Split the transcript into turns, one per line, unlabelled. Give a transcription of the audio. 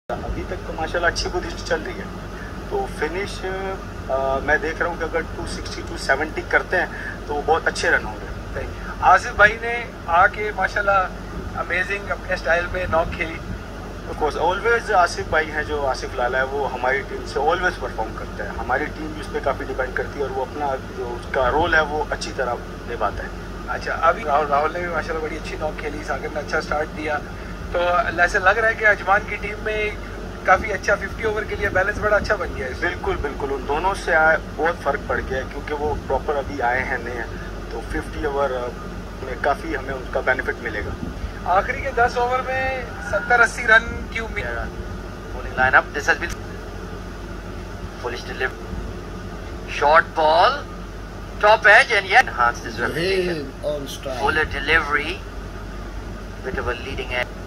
अभी तक तो माशाल्लाह अच्छी पोजीशन चल रही है, तो फिनिश मैं देख रहा हूँ कि अगर 260 270 करते हैं तो वो बहुत अच्छे रन होंगे।
आसिफ भाई ने आके माशाल्लाह अमेजिंग अपने स्टाइल में नॉक खेली।
ऑफकोर्स ऑलवेज आसिफ भाई हैं, जो आसिफ लाला है, वो हमारी टीम से ऑलवेज परफॉर्म करता है। हमारी टीम भी उस पर काफ़ी डिपेंड करती है और वो अपना जो उसका रोल है वो अच्छी तरह निभाता है।
अच्छा, अभी राहुल ने भी माशाल्लाह बड़ी अच्छी नॉक खेली, सागर ने अच्छा स्टार्ट दिया, तो ऐसे लग रहा है कि अजमान की टीम में काफ़ी अच्छा 50 ओवर के लिए बैलेंस बड़ा अच्छा बन गया है।
बिल्कुल बिल्कुल, उन दोनों से बहुत फ़र्क पड़ गया है क्योंकि वो प्रॉपर अभी आए हैं नए, तो 50 ओवर में काफ़ी हमें उसका बेनिफिट मिलेगा।
आखिरी के 10 ओवर में 70-80 रन की उम्मीद।
Bowling lineup. This has been foolish delivery. Short ball, top edge, and yet enhanced his reputation. Fuller delivery, bit of a leading edge.